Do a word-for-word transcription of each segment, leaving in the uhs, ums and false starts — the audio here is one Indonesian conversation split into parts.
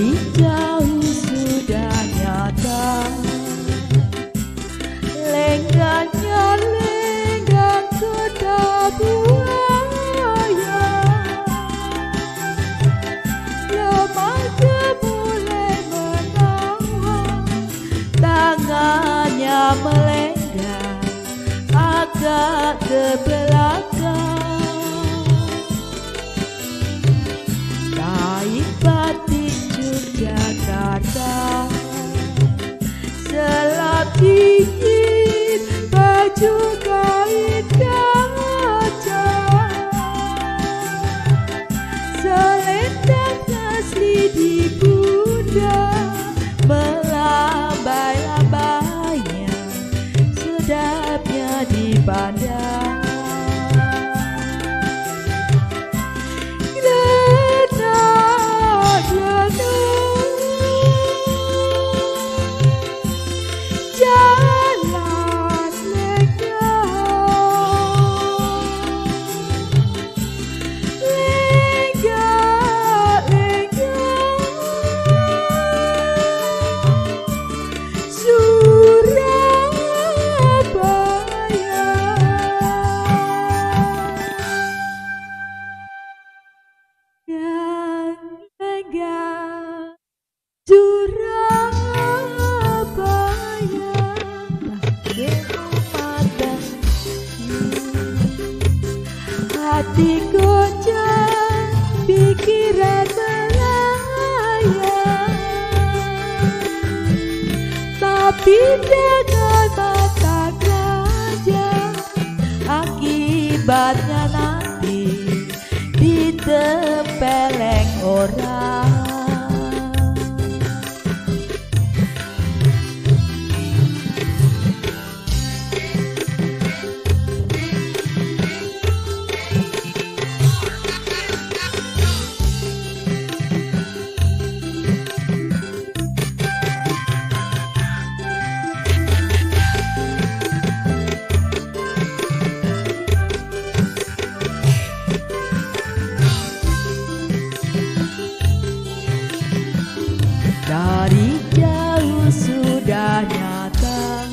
Dari jauh sudah nyata, lengganya lenggang kota buaya. Remaja mulai menawan, tangannya melenggang agak ke belakang. Kain batik Yogyakarta, selap dingin baju kain kaca, selendang asli di pundak, melambai-lambainya sedapnya dipandang. Hati goncang, pikiran melayang, tapi dengan mata keranjang, akibatnya nanti ditempeleng orang. Dari jauh sudah nyata,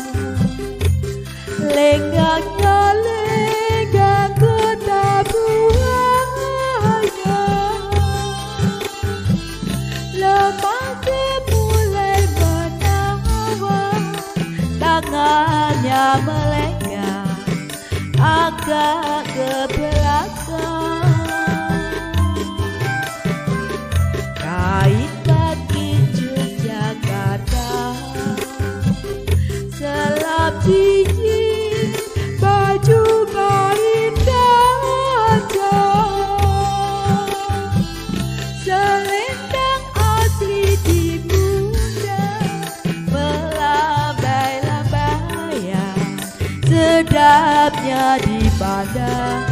lenggangnya lenggang kota buaya. Lemahnya mulai menawan, tangannya melenggang agak ke belakang. Kain selap dingin baju kain kaca, selendang asli di pundak, melambai-lambaian sedapnya dipandang.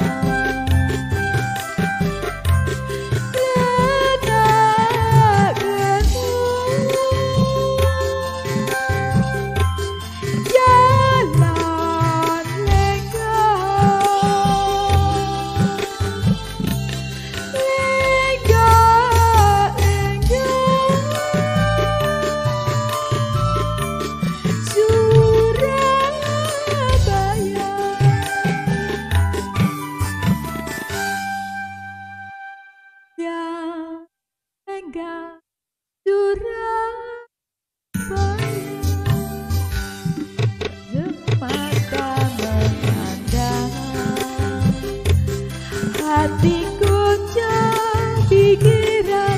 Hati goncang, pikiran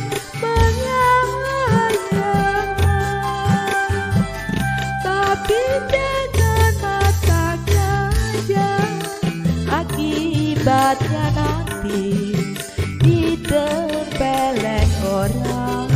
melayang, tapi dengan mata keranjang, akibatnya nanti ditempeleng orang.